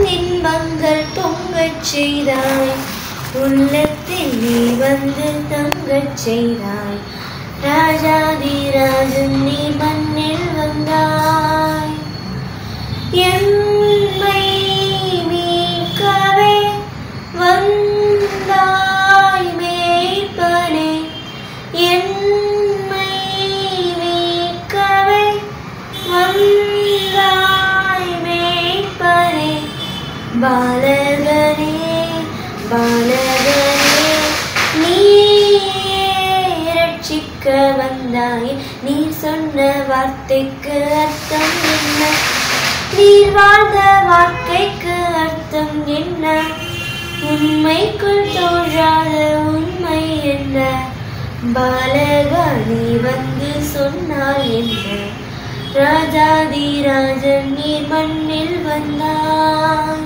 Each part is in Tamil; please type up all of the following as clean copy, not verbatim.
இன்பங்கள் பொங்கச் செய்தாய். உள்ளத்தில் நீ வந்து தங்கச் செய்தாய். ராஜாதி ராஜன் நீ மண்ணில் வந்தாய். எம்மை மீட்கவே வந்தாய் மேய்ப்பனே. எம்மை மீட்கவே வந்தாய் மேய்ப்பனே. பாலகனே பாலகனே நீயே ரட்சிக்க வந்தாய். நீ சொன்ன வார்த்தைக்கு அர்த்தம் என்ன? நீர் வாழ்ந்த வாழ்க்கைக்கு அர்த்தம் என்ன? உண்மைக்குள் தோன்றாத உண்மை என்ன? பாலகா நீ வந்து சொன்னால் என்ன? ராஜாதி ராஜன் நீர் மண்ணில் வந்தாய்.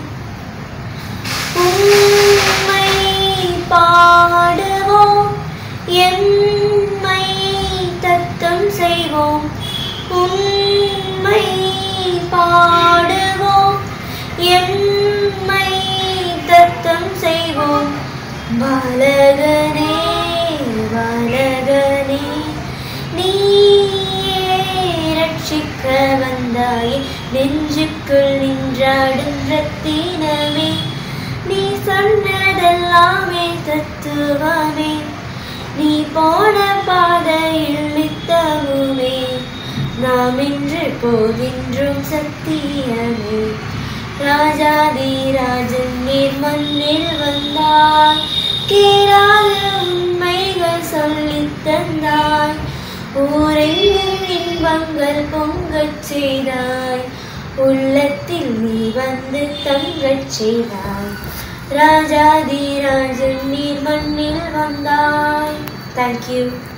உண்மை பாடுவோம் எம்மை தத்தம் செய்வோம். உண்மை பாடுவோம் எம்மை தத்தம் செய்வோம். பாலகனே பாலகனே நீயே ரட்சிக்க வந்தாய். நெஞ்சுக்குள் நின்றாடும் ரத்தினமே. நீ சொன்னதெல்லாமே தத்துவமே. நீ போன பாதையில் நித்தமுமே. நாம் இன்று போகின்றோம் சத்தியமே. ராஜாதி ராஜன் நீர் மண்ணில் வந்தாய். கேளாத உண்மைகள் சொல்லித் தந்தாய். ஊரெங்கும் இன்பங்கள் பொங்கச் செய்தாய். உள்ளத்தில் நீ வந்து தங்கச் செய்தாய். ராஜாதி ராஜன் நீர் மண்ணில் வந்தாய். Thank you.